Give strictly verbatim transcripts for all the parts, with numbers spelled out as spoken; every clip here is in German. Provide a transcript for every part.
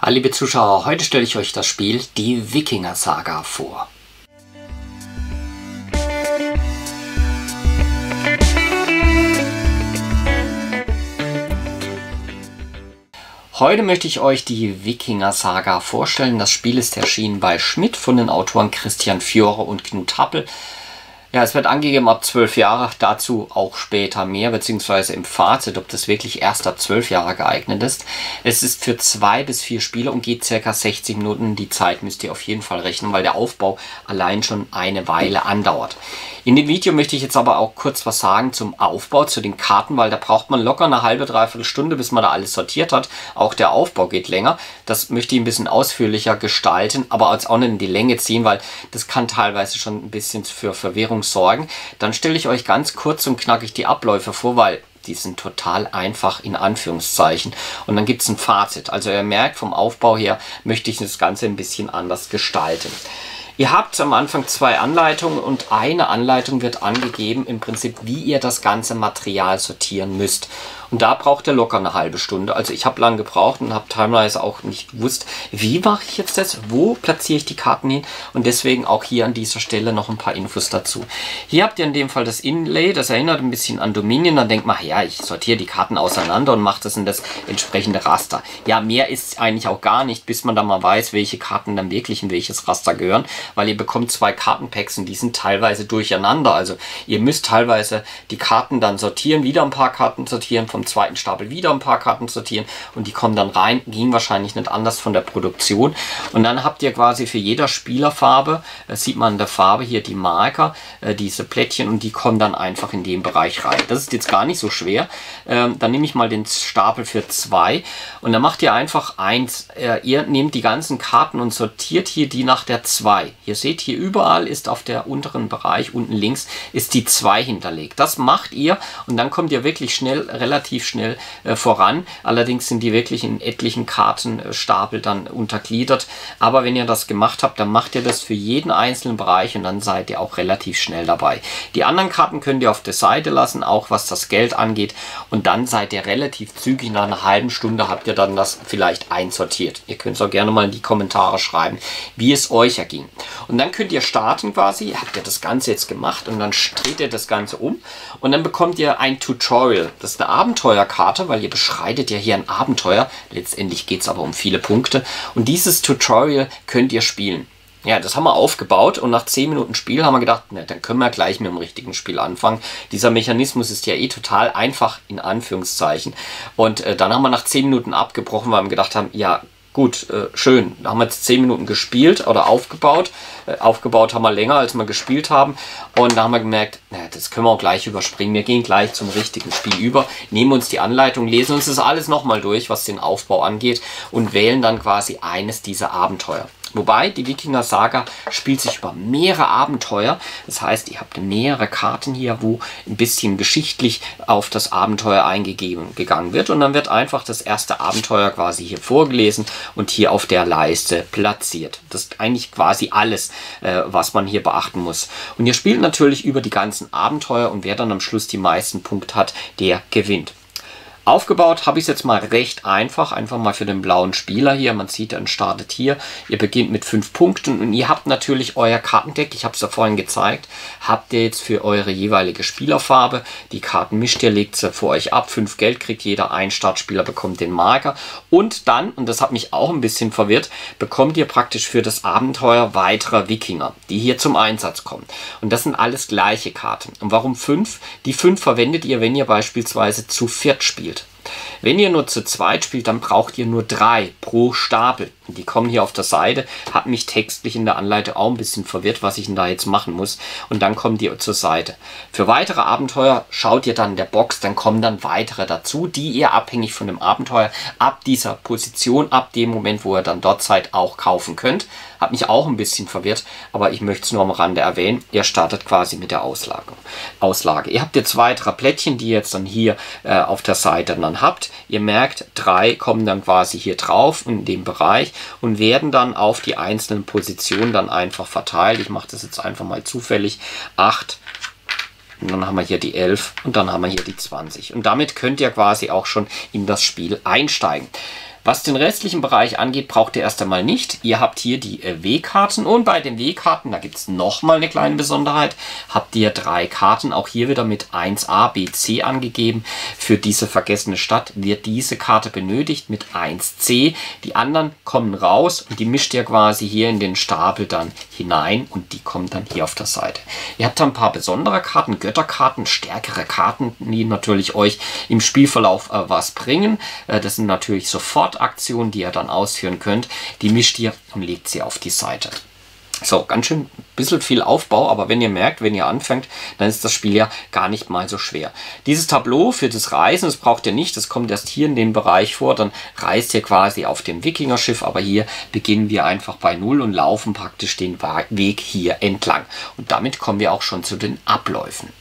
Hallo liebe Zuschauer, heute stelle ich euch das Spiel Die Wikinger-Saga vor. Heute möchte ich euch die Wikinger-Saga vorstellen. Das Spiel ist erschienen bei Schmidt von den Autoren Christian Fiore und Knut Happel. Ja, es wird angegeben ab zwölf Jahre, dazu auch später mehr, beziehungsweise im Fazit, ob das wirklich erst ab zwölf Jahre geeignet ist. Es ist für zwei bis vier Spieler und geht ca. sechzig Minuten. Die Zeit müsst ihr auf jeden Fall rechnen, weil der Aufbau allein schon eine Weile andauert. In dem Video möchte ich jetzt aber auch kurz was sagen zum Aufbau, zu den Karten, weil da braucht man locker eine halbe, dreiviertel Stunde, bis man da alles sortiert hat. Auch der Aufbau geht länger. Das möchte ich ein bisschen ausführlicher gestalten, aber als auch nicht in die Länge ziehen, weil das kann teilweise schon ein bisschen für Verwirrung sorgen. Dann stelle ich euch ganz kurz und knackig die Abläufe vor, weil die sind total einfach in Anführungszeichen. Und dann gibt es ein Fazit. Also ihr merkt, vom Aufbau her möchte ich das Ganze ein bisschen anders gestalten. Ihr habt am Anfang zwei Anleitungen und eine Anleitung wird angegeben, im Prinzip, wie ihr das ganze Material sortieren müsst. Und da braucht ihr locker eine halbe Stunde. Also ich habe lange gebraucht und habe teilweise auch nicht gewusst, wie mache ich jetzt das, wo platziere ich die Karten hin. Und deswegen auch hier an dieser Stelle noch ein paar Infos dazu. Hier habt ihr in dem Fall das Inlay, das erinnert ein bisschen an Dominion. Dann denkt man, ja, ich sortiere die Karten auseinander und mache das in das entsprechende Raster. Ja, mehr ist eigentlich auch gar nicht, bis man dann mal weiß, welche Karten dann wirklich in welches Raster gehören. Weil ihr bekommt zwei Kartenpacks und die sind teilweise durcheinander. Also ihr müsst teilweise die Karten dann sortieren, wieder ein paar Karten sortieren, vom zweiten Stapel wieder ein paar Karten sortieren und die kommen dann rein. Ging wahrscheinlich nicht anders von der Produktion. Und dann habt ihr quasi für jeder Spielerfarbe, das sieht man in der Farbe hier, die Marker, äh, diese Plättchen und die kommen dann einfach in den Bereich rein. Das ist jetzt gar nicht so schwer. Ähm, dann nehme ich mal den Stapel für zwei und dann macht ihr einfach eins. Äh, ihr nehmt die ganzen Karten und sortiert hier die nach der zwei. Ihr seht hier überall ist auf der unteren Bereich, unten links, ist die zwei hinterlegt. Das macht ihr und dann kommt ihr wirklich schnell, relativ schnell äh, voran. Allerdings sind die wirklich in etlichen Kartenstapel dann untergliedert. Aber wenn ihr das gemacht habt, dann macht ihr das für jeden einzelnen Bereich und dann seid ihr auch relativ schnell dabei. Die anderen Karten könnt ihr auf der Seite lassen, auch was das Geld angeht. Und dann seid ihr relativ zügig, nach einer halben Stunde habt ihr dann das vielleicht einsortiert. Ihr könnt es auch gerne mal in die Kommentare schreiben, wie es euch erging. Und dann könnt ihr starten quasi, habt ihr das Ganze jetzt gemacht und dann dreht ihr das Ganze um und dann bekommt ihr ein Tutorial. Das ist eine Abenteuerkarte, weil ihr beschreitet ja hier ein Abenteuer. Letztendlich geht es aber um viele Punkte und dieses Tutorial könnt ihr spielen. Ja, das haben wir aufgebaut und nach zehn Minuten Spiel haben wir gedacht, na, dann können wir gleich mit dem richtigen Spiel anfangen. Dieser Mechanismus ist ja eh total einfach in Anführungszeichen und äh, dann haben wir nach zehn Minuten abgebrochen, weil wir gedacht haben, ja, gut, äh, schön. Da haben wir jetzt zehn Minuten gespielt oder aufgebaut. Äh, aufgebaut haben wir länger, als wir gespielt haben. Und da haben wir gemerkt, naja, das können wir auch gleich überspringen. Wir gehen gleich zum richtigen Spiel über, nehmen uns die Anleitung, lesen uns das alles nochmal durch, was den Aufbau angeht und wählen dann quasi eines dieser Abenteuer. Wobei, die Wikinger-Saga spielt sich über mehrere Abenteuer. Das heißt, ihr habt mehrere Karten hier, wo ein bisschen geschichtlich auf das Abenteuer eingegeben gegangen wird. Und dann wird einfach das erste Abenteuer quasi hier vorgelesen und hier auf der Leiste platziert. Das ist eigentlich quasi alles, äh, was man hier beachten muss. Und ihr spielt natürlich über die ganzen Abenteuer und wer dann am Schluss die meisten Punkte hat, der gewinnt. Aufgebaut habe ich es jetzt mal recht einfach, einfach mal für den blauen Spieler hier. Man sieht, dann startet hier. Ihr beginnt mit fünf Punkten und ihr habt natürlich euer Kartendeck, ich habe es ja vorhin gezeigt, habt ihr jetzt für eure jeweilige Spielerfarbe. Die Karten mischt ihr, legt sie vor euch ab. Fünf Geld kriegt jeder, ein Startspieler bekommt den Marker. Und dann, und das hat mich auch ein bisschen verwirrt, bekommt ihr praktisch für das Abenteuer weitere Wikinger, die hier zum Einsatz kommen. Und das sind alles gleiche Karten. Und warum fünf? Die fünf verwendet ihr, wenn ihr beispielsweise zu viert spielt. Wenn ihr nur zu zweit spielt, dann braucht ihr nur drei pro Stapel. Die kommen hier auf der Seite. Hat mich textlich in der Anleitung auch ein bisschen verwirrt, was ich denn da jetzt machen muss. Und dann kommt ihr zur Seite. Für weitere Abenteuer schaut ihr dann in der Box, dann kommen dann weitere dazu, die ihr abhängig von dem Abenteuer ab dieser Position, ab dem Moment, wo ihr dann dort seid, auch kaufen könnt. Hat mich auch ein bisschen verwirrt, aber ich möchte es nur am Rande erwähnen. Ihr startet quasi mit der Auslage. Auslage. Ihr habt jetzt weitere Plättchen, die ihr jetzt dann hier äh, auf der Seite dann habt. Ihr merkt, drei kommen dann quasi hier drauf in dem Bereich und werden dann auf die einzelnen Positionen dann einfach verteilt. Ich mache das jetzt einfach mal zufällig. acht. Und dann haben wir hier die elf und dann haben wir hier die zwanzig. Und damit könnt ihr quasi auch schon in das Spiel einsteigen. Was den restlichen Bereich angeht, braucht ihr erst einmal nicht. Ihr habt hier die äh, W-Karten und bei den W-Karten, da gibt es nochmal eine kleine Besonderheit, habt ihr drei Karten, auch hier wieder mit eins a, B, C angegeben. Für diese vergessene Stadt wird diese Karte benötigt mit eins c. Die anderen kommen raus und die mischt ihr quasi hier in den Stapel dann hinein und die kommen dann hier auf der Seite. Ihr habt da ein paar besondere Karten, Götterkarten, stärkere Karten, die natürlich euch im Spielverlauf äh, was bringen. Äh, das sind natürlich sofort Aktionen, die ihr dann ausführen könnt. Die mischt ihr und legt sie auf die Seite. So, ganz schön ein bisschen viel Aufbau, aber wenn ihr merkt, wenn ihr anfängt, dann ist das Spiel ja gar nicht mal so schwer. Dieses Tableau für das Reisen, das braucht ihr nicht, das kommt erst hier in den Bereich vor, dann reist ihr quasi auf dem Wikingerschiff, aber hier beginnen wir einfach bei Null und laufen praktisch den Weg hier entlang. Und damit kommen wir auch schon zu den Abläufen.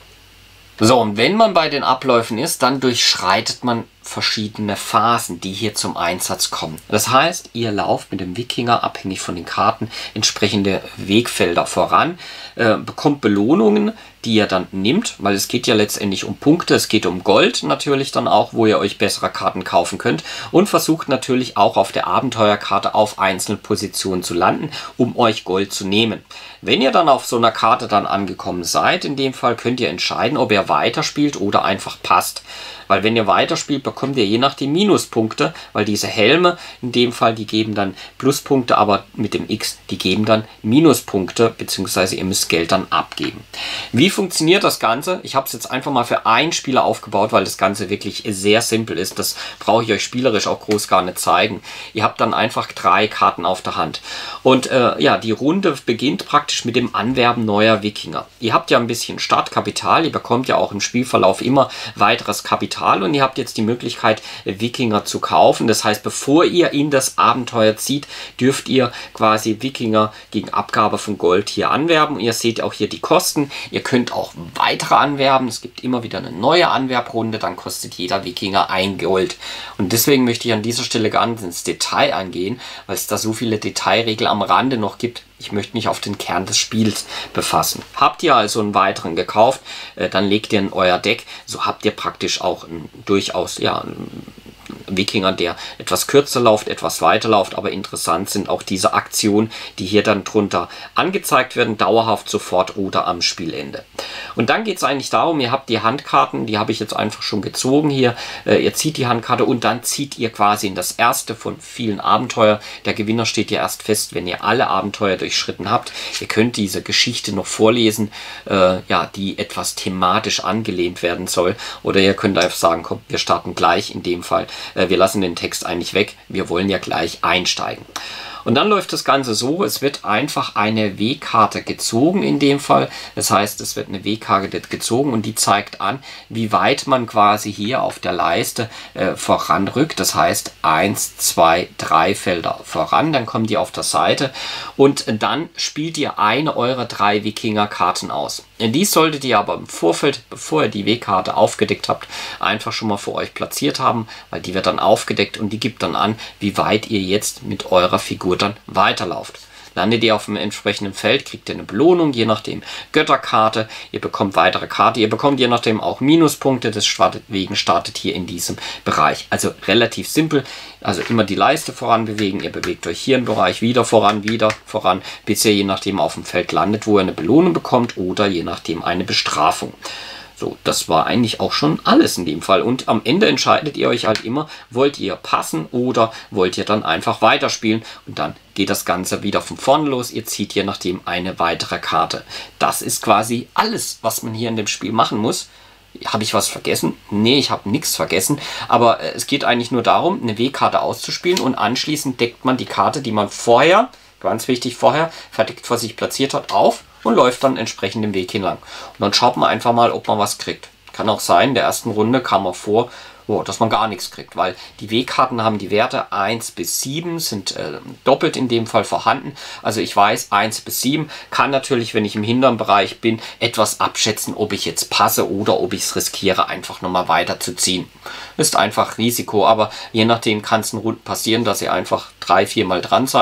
So, und wenn man bei den Abläufen ist, dann durchschreitet man verschiedene Phasen, die hier zum Einsatz kommen. Das heißt, ihr lauft mit dem Wikinger, abhängig von den Karten, entsprechende Wegfelder voran, äh, bekommt Belohnungen, die ihr dann nimmt, weil es geht ja letztendlich um Punkte, es geht um Gold natürlich dann auch, wo ihr euch bessere Karten kaufen könnt und versucht natürlich auch auf der Abenteuerkarte auf einzelne Positionen zu landen, um euch Gold zu nehmen. Wenn ihr dann auf so einer Karte dann angekommen seid, in dem Fall könnt ihr entscheiden, ob ihr weiterspielt oder einfach passt. Weil wenn ihr weiterspielt, bekommt ihr je nachdem Minuspunkte, weil diese Helme in dem Fall, die geben dann Pluspunkte, aber mit dem X, die geben dann Minuspunkte, beziehungsweise ihr müsst Geld dann abgeben. Wie funktioniert das Ganze? Ich habe es jetzt einfach mal für einen Spieler aufgebaut, weil das Ganze wirklich sehr simpel ist. Das brauche ich euch spielerisch auch groß gar nicht zeigen. Ihr habt dann einfach drei Karten auf der Hand. Und äh, ja, die Runde beginnt praktisch mit dem Anwerben neuer Wikinger. Ihr habt ja ein bisschen Startkapital, ihr bekommt ja auch im Spielverlauf immer weiteres Kapital. Und ihr habt jetzt die Möglichkeit, Wikinger zu kaufen. Das heißt, bevor ihr in das Abenteuer zieht, dürft ihr quasi Wikinger gegen Abgabe von Gold hier anwerben. Ihr seht auch hier die Kosten. Ihr könnt auch weitere anwerben. Es gibt immer wieder eine neue Anwerbrunde. Dann kostet jeder Wikinger ein Gold. Und deswegen möchte ich an dieser Stelle gar nicht ins Detail eingehen, weil es da so viele Detailregeln am Rande noch gibt. Ich möchte mich auf den Kern des Spiels befassen. Habt ihr also einen weiteren gekauft, äh, dann legt ihr in euer Deck. So habt ihr praktisch auch ein, durchaus ja, einen Wikinger, der etwas kürzer läuft, etwas weiter läuft. Aber interessant sind auch diese Aktionen, die hier dann drunter angezeigt werden, dauerhaft sofort oder am Spielende. Und dann geht es eigentlich darum, ihr habt die Handkarten, die habe ich jetzt einfach schon gezogen hier. Äh, ihr zieht die Handkarte und dann zieht ihr quasi in das erste von vielen Abenteuern. Der Gewinner steht ja erst fest, wenn ihr alle Abenteuer durchschritten habt. Ihr könnt diese Geschichte noch vorlesen, äh, ja, die etwas thematisch angelehnt werden soll. Oder ihr könnt einfach sagen, komm, wir starten gleich in dem Fall. Äh, wir lassen den Text eigentlich weg. Wir wollen ja gleich einsteigen. Und dann läuft das Ganze so, es wird einfach eine W-Karte gezogen in dem Fall. Das heißt, es wird eine W-Karte gezogen und die zeigt an, wie weit man quasi hier auf der Leiste äh, voranrückt. Das heißt, eins, zwei, drei Felder voran, dann kommt ihr auf der Seite und dann spielt ihr eine eurer drei Wikinger-Karten aus. Dies solltet ihr aber im Vorfeld, bevor ihr die W-Karte aufgedeckt habt, einfach schon mal für euch platziert haben, weil die wird dann aufgedeckt und die gibt dann an, wie weit ihr jetzt mit eurer Figur dann weiterlauft. Landet ihr auf dem entsprechenden Feld, kriegt ihr eine Belohnung, je nachdem Götterkarte, ihr bekommt weitere Karte, ihr bekommt je nachdem auch Minuspunkte, deswegen startet hier in diesem Bereich. Also relativ simpel, also immer die Leiste voran bewegen, ihr bewegt euch hier im Bereich wieder voran, wieder voran, bis ihr je nachdem auf dem Feld landet, wo ihr eine Belohnung bekommt oder je nachdem eine Bestrafung. So, das war eigentlich auch schon alles in dem Fall. Und am Ende entscheidet ihr euch halt immer, wollt ihr passen oder wollt ihr dann einfach weiterspielen. Und dann geht das Ganze wieder von vorne los. Ihr zieht je nachdem eine weitere Karte. Das ist quasi alles, was man hier in dem Spiel machen muss. Habe ich was vergessen? Nee, ich habe nichts vergessen. Aber äh, es geht eigentlich nur darum, eine W-Karte auszuspielen. Und anschließend deckt man die Karte, die man vorher, ganz wichtig vorher, verdeckt vor sich platziert hat, auf. Und läuft dann entsprechend den Weg hinlang. Und dann schaut man einfach mal, ob man was kriegt. Kann auch sein, in der ersten Runde kam auch vor, oh, dass man gar nichts kriegt, weil die W-Karten haben die Werte eins bis sieben, sind äh, doppelt in dem Fall vorhanden. Also ich weiß, eins bis sieben kann natürlich, wenn ich im hinteren Bereich bin, etwas abschätzen, ob ich jetzt passe oder ob ich es riskiere, einfach nochmal weiter zu ziehen. Ist einfach Risiko, aber je nachdem kann es in Runden passieren, dass ihr einfach drei, vier Mal dran seid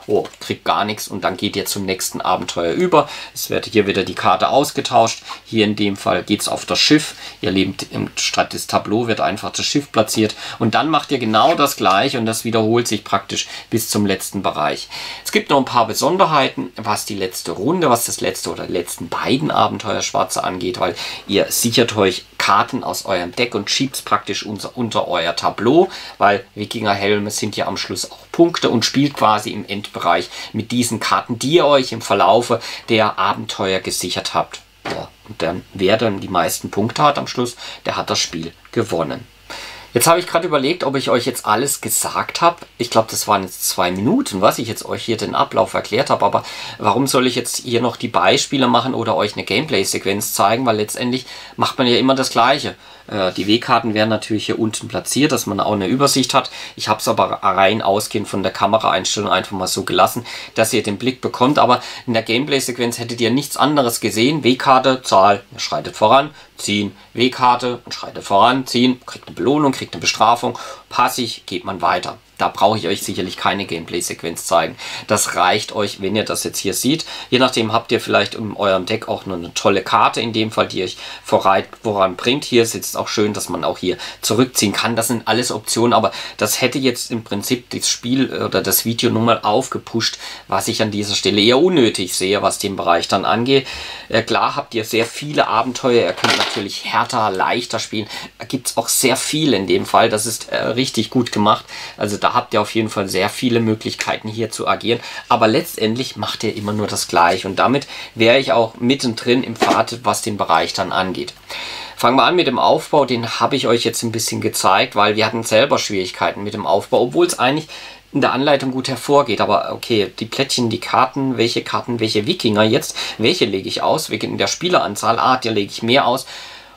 oh, kriegt gar nichts und dann geht ihr zum nächsten Abenteuer über. Es wird hier wieder die Karte ausgetauscht. Hier in dem Fall geht es auf das Schiff. Ihr lebt statt des Tableau wird einfach das Schiff platziert und dann macht ihr genau das gleiche und das wiederholt sich praktisch bis zum letzten Bereich. Es gibt noch ein paar Besonderheiten, was die letzte Runde, was das letzte oder letzten beiden Abenteuer Schwarze angeht, weil ihr sichert euch Karten aus eurem Deck und schiebt es praktisch unter, unter euer Tableau, weil Wikingerhelme sind ja am Schluss auch Punkte und spielt quasi im Endbereich mit diesen Karten, die ihr euch im Verlaufe der Abenteuer gesichert habt. Ja, und dann, wer dann die meisten Punkte hat am Schluss, der hat das Spiel gewonnen. Jetzt habe ich gerade überlegt, ob ich euch jetzt alles gesagt habe. Ich glaube, das waren jetzt zwei Minuten, was ich jetzt euch hier den Ablauf erklärt habe. Aber warum soll ich jetzt hier noch die Beispiele machen oder euch eine Gameplay-Sequenz zeigen? Weil letztendlich macht man ja immer das Gleiche. Äh, die W-Karten werden natürlich hier unten platziert, dass man auch eine Übersicht hat. Ich habe es aber rein ausgehend von der Kameraeinstellung einfach mal so gelassen, dass ihr den Blick bekommt. Aber in der Gameplay-Sequenz hättet ihr nichts anderes gesehen. W-Karte, Zahl, ihr schreitet voran, ziehen, W-Karte, schreitet voran, ziehen, kriegt eine Belohnung, kriegt eine Bestrafung, passig, geht man weiter. Da brauche ich euch sicherlich keine Gameplay-Sequenz zeigen. Das reicht euch, wenn ihr das jetzt hier seht. Je nachdem habt ihr vielleicht in eurem Deck auch nur eine tolle Karte, in dem Fall, die euch voranbringt. Hier sitzt auch schön, dass man auch hier zurückziehen kann. Das sind alles Optionen, aber das hätte jetzt im Prinzip das Spiel oder das Video nun mal aufgepusht, was ich an dieser Stelle eher unnötig sehe, was den Bereich dann angeht. Äh, klar habt ihr sehr viele Abenteuer. Ihr könnt natürlich härter, leichter spielen. Da gibt es auch sehr viel in dem Fall. Das ist äh, richtig gut gemacht. Also da habt ihr auf jeden Fall sehr viele Möglichkeiten hier zu agieren, aber letztendlich macht ihr immer nur das Gleiche und damit wäre ich auch mittendrin im Pfad, was den Bereich dann angeht. Fangen wir an mit dem Aufbau, den habe ich euch jetzt ein bisschen gezeigt, weil wir hatten selber Schwierigkeiten mit dem Aufbau, obwohl es eigentlich in der Anleitung gut hervorgeht, aber okay, die Plättchen, die Karten, welche Karten, welche Wikinger jetzt, welche lege ich aus, in der Spieleranzahl, ah, der lege ich mehr aus.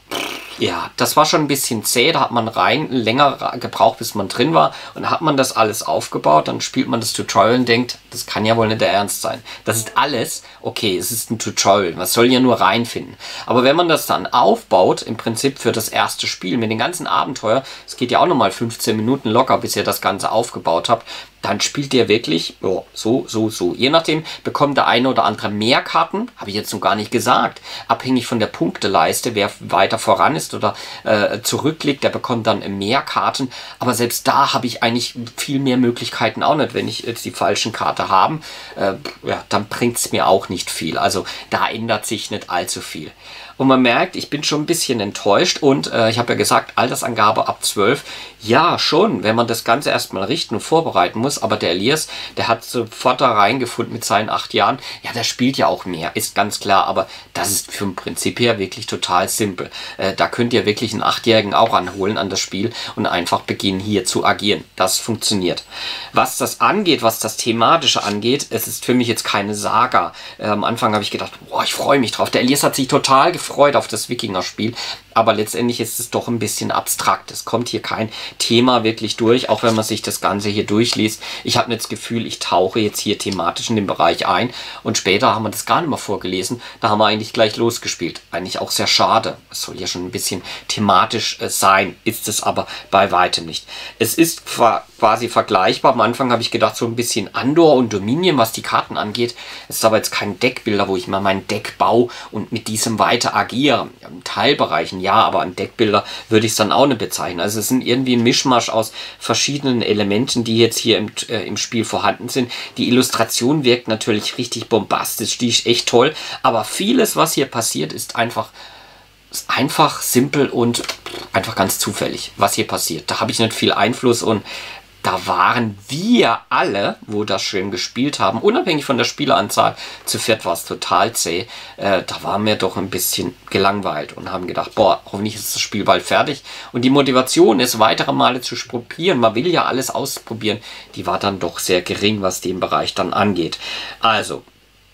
Ja, das war schon ein bisschen zäh, da hat man rein länger gebraucht, bis man drin war und hat man das alles aufgebaut, dann spielt man das Tutorial und denkt, das kann ja wohl nicht der Ernst sein. Das ist alles, okay, es ist ein Tutorial, man soll ja nur reinfinden. Aber wenn man das dann aufbaut, im Prinzip für das erste Spiel mit den ganzen Abenteuer, es geht ja auch nochmal fünfzehn Minuten locker, bis ihr das Ganze aufgebaut habt, dann spielt ihr wirklich oh, so, so, so. Je nachdem bekommt der eine oder andere mehr Karten, habe ich jetzt noch gar nicht gesagt. Abhängig von der Punkteleiste, wer weiter voran ist oder äh, zurückliegt, der bekommt dann mehr Karten. Aber selbst da habe ich eigentlich viel mehr Möglichkeiten auch nicht. Wenn ich jetzt die falschen Karte habe, äh, ja, dann bringt es mir auch nicht viel. Also da ändert sich nicht allzu viel. Und man merkt, ich bin schon ein bisschen enttäuscht und äh, ich habe ja gesagt, Altersangabe ab zwölf. Ja, schon, wenn man das Ganze erstmal richten und vorbereiten muss. Aber der Elias, der hat sofort da reingefunden mit seinen acht Jahren. Ja, der spielt ja auch mehr, ist ganz klar. Aber das ist vom Prinzip her wirklich total simpel. Äh, da könnt ihr wirklich einen Achtjährigen auch anholen an das Spiel und einfach beginnen hier zu agieren. Das funktioniert. Was das angeht, was das Thematische angeht, es ist für mich jetzt keine Saga. Äh, am Anfang habe ich gedacht, boah, ich freue mich drauf. Der Elias hat sich total gefreut auf das Wikinger-Spiel, aber letztendlich ist es doch ein bisschen abstrakt. Es kommt hier kein Thema wirklich durch, auch wenn man sich das Ganze hier durchliest. Ich habe nicht das Gefühl, ich tauche jetzt hier thematisch in den Bereich ein und später haben wir das gar nicht mehr vorgelesen. Da haben wir eigentlich gleich losgespielt. Eigentlich auch sehr schade. Es soll ja schon ein bisschen thematisch äh, sein, ist es aber bei weitem nicht. Es ist quasi vergleichbar. Am Anfang habe ich gedacht, so ein bisschen Andor und Dominion, was die Karten angeht. Es ist aber jetzt kein Deckbilder, wo ich mal mein Deck baue und mit diesem weiter agiere. In Teilbereichen ja, aber an Deckbilder würde ich es dann auch nicht bezeichnen. Also es sind irgendwie ein Mischmasch aus verschiedenen Elementen, die jetzt hier im, äh, im Spiel vorhanden sind. Die Illustration wirkt natürlich richtig bombastisch, die ist echt toll, aber vieles, was hier passiert, ist einfach ist einfach simpel und einfach ganz zufällig, was hier passiert. Da habe ich nicht viel Einfluss und da waren wir alle, wo das schön gespielt haben, unabhängig von der Spieleranzahl, zu viert war es total zäh. Äh, da waren wir doch ein bisschen gelangweilt und haben gedacht, boah, hoffentlich ist das Spiel bald fertig. Und die Motivation, es weitere Male zu probieren, man will ja alles ausprobieren, die war dann doch sehr gering, was den Bereich dann angeht. Also,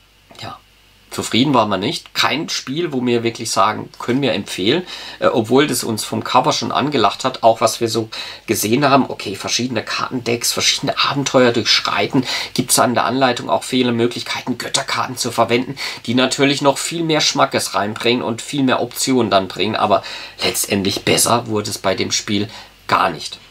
ja. Zufrieden war man nicht. Kein Spiel, wo wir wirklich sagen, können wir empfehlen, äh, obwohl das uns vom Cover schon angelacht hat, auch was wir so gesehen haben, okay, verschiedene Kartendecks, verschiedene Abenteuer durchschreiten, gibt es an der Anleitung auch viele Möglichkeiten, Götterkarten zu verwenden, die natürlich noch viel mehr Schmackes reinbringen und viel mehr Optionen dann bringen, aber letztendlich besser wurde es bei dem Spiel gar nicht.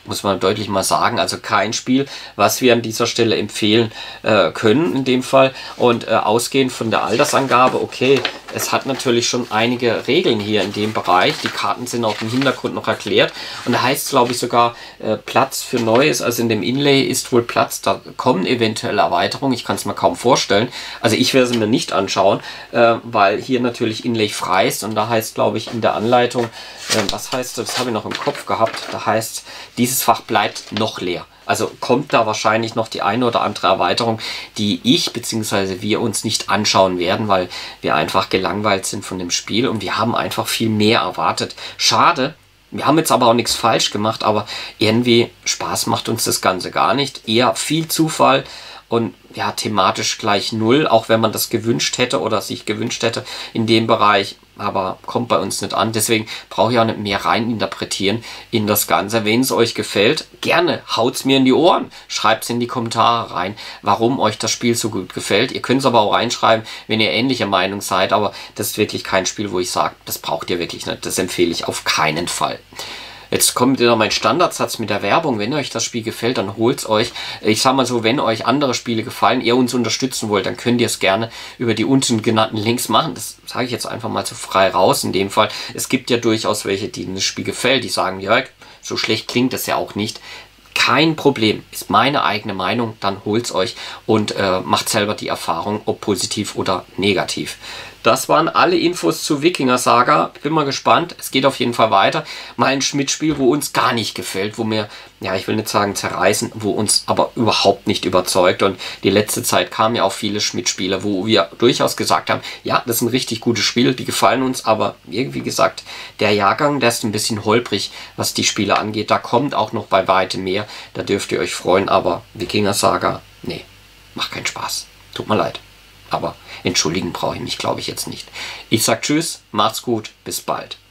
muss man deutlich mal sagen. Also kein Spiel, was wir an dieser Stelle empfehlen äh, können in dem Fall. Und äh, ausgehend von der Altersangabe, okay, es hat natürlich schon einige Regeln hier in dem Bereich. Die Karten sind auch im Hintergrund noch erklärt. Und da heißt es, glaube ich, sogar äh, Platz für Neues. Also in dem Inlay ist wohl Platz, da kommen eventuell Erweiterungen. Ich kann es mir kaum vorstellen. Also ich werde sie mir nicht anschauen, äh, weil hier natürlich Inlay frei ist. Und da heißt, glaube ich, in der Anleitung, äh, was heißt das? Das habe ich noch im Kopf gehabt. Da heißt, dieses Fach bleibt noch leer. Also kommt da wahrscheinlich noch die eine oder andere Erweiterung, die ich bzw. wir uns nicht anschauen werden, weil wir einfach gelangweilt sind von dem Spiel und wir haben einfach viel mehr erwartet. Schade, wir haben jetzt aber auch nichts falsch gemacht, aber irgendwie Spaß macht uns das Ganze gar nicht. Eher viel Zufall und ja, thematisch gleich null, auch wenn man das gewünscht hätte oder sich gewünscht hätte in dem Bereich. Aber kommt bei uns nicht an. Deswegen brauche ich auch nicht mehr rein interpretieren in das Ganze. Wenn es euch gefällt, gerne haut es mir in die Ohren. Schreibt es in die Kommentare rein, warum euch das Spiel so gut gefällt. Ihr könnt es aber auch reinschreiben, wenn ihr ähnlicher Meinung seid. Aber das ist wirklich kein Spiel, wo ich sage, das braucht ihr wirklich nicht. Das empfehle ich auf keinen Fall. Jetzt kommt wieder mein Standardsatz mit der Werbung. Wenn euch das Spiel gefällt, dann holt es euch. Ich sage mal so, wenn euch andere Spiele gefallen, ihr uns unterstützen wollt, dann könnt ihr es gerne über die unten genannten Links machen. Das sage ich jetzt einfach mal so frei raus in dem Fall. Es gibt ja durchaus welche, denen das Spiel gefällt. Die sagen, Jörg, so schlecht klingt das ja auch nicht. Kein Problem, ist meine eigene Meinung, dann holt es euch und äh, macht selber die Erfahrung, ob positiv oder negativ. Das waren alle Infos zu Wikinger Saga. Bin mal gespannt. Es geht auf jeden Fall weiter. Mal ein Schmidt-Spiel, wo uns gar nicht gefällt, wo mir, ja, ich will nicht sagen zerreißen, wo uns aber überhaupt nicht überzeugt. Und die letzte Zeit kamen ja auch viele Schmidt-Spiele, wo wir durchaus gesagt haben, ja, das sind richtig gute Spiele, die gefallen uns, aber irgendwie gesagt, der Jahrgang, der ist ein bisschen holprig, was die Spiele angeht. Da kommt auch noch bei weitem mehr. Da dürft ihr euch freuen, aber Wikinger Saga, nee, macht keinen Spaß. Tut mir leid. Aber entschuldigen brauche ich mich, glaube ich, jetzt nicht. Ich sage Tschüss, macht's gut, bis bald.